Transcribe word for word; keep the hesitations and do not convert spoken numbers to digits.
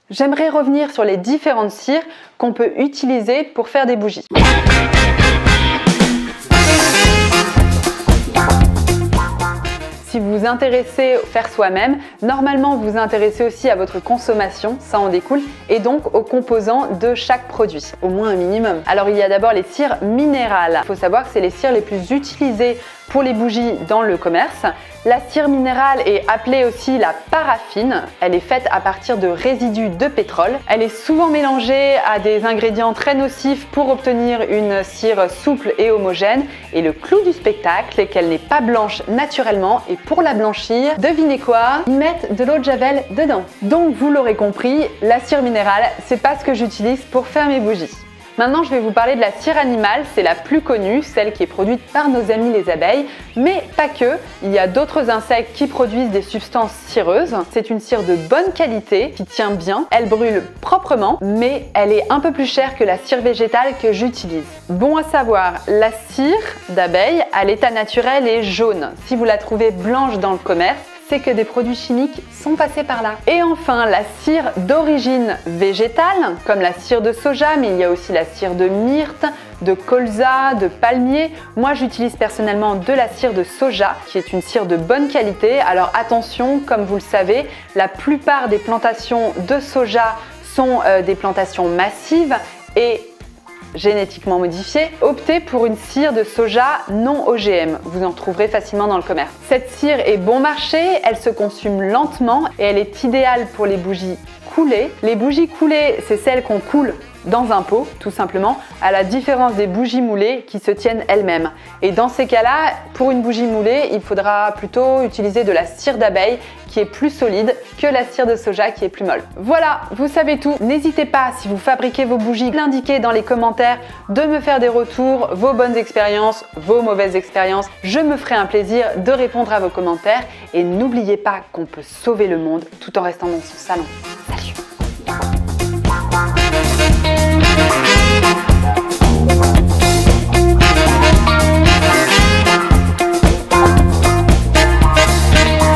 J'aimerais revenir sur les différentes cires qu'on peut utiliser pour faire des bougies. Si vous vous intéressez à faire soi-même, normalement vous vous intéressez aussi à votre consommation, ça en découle, et donc aux composants de chaque produit, au moins un minimum. Alors il y a d'abord les cires minérales. Il faut savoir que c'est les cires les plus utilisées pour les bougies dans le commerce. La cire minérale est appelée aussi la paraffine. Elle est faite à partir de résidus de pétrole. Elle est souvent mélangée à des ingrédients très nocifs pour obtenir une cire souple et homogène. Et le clou du spectacle est qu'elle n'est pas blanche naturellement. Et pour la blanchir, devinez quoi? Ils mettent de l'eau de javel dedans. Donc vous l'aurez compris, la cire minérale, c'est pas ce que j'utilise pour faire mes bougies. Maintenant, je vais vous parler de la cire animale, c'est la plus connue, celle qui est produite par nos amis les abeilles, mais pas que. Il y a d'autres insectes qui produisent des substances cireuses. C'est une cire de bonne qualité, qui tient bien, elle brûle proprement, mais elle est un peu plus chère que la cire végétale que j'utilise. Bon à savoir, la cire d'abeille à l'état naturel est jaune. Si vous la trouvez blanche dans le commerce, c'est que des produits chimiques sont passés par là. Et enfin, la cire d'origine végétale, comme la cire de soja, mais il y a aussi la cire de myrte, de colza, de palmier. Moi, j'utilise personnellement de la cire de soja, qui est une cire de bonne qualité. Alors attention, comme vous le savez, la plupart des plantations de soja sont euh, des plantations massives et génétiquement modifiée. Optez pour une cire de soja non O G M. Vous en trouverez facilement dans le commerce. Cette cire est bon marché, elle se consume lentement et elle est idéale pour les bougies coulées. Les bougies coulées, c'est celles qu'on coule dans un pot, tout simplement, à la différence des bougies moulées qui se tiennent elles-mêmes. Et dans ces cas-là, pour une bougie moulée, il faudra plutôt utiliser de la cire d'abeille qui est plus solide que la cire de soja qui est plus molle. Voilà, vous savez tout. N'hésitez pas, si vous fabriquez vos bougies, l'indiquer dans les commentaires, de me faire des retours, vos bonnes expériences, vos mauvaises expériences. Je me ferai un plaisir de répondre à vos commentaires et n'oubliez pas qu'on peut sauver le monde tout en restant dans son salon.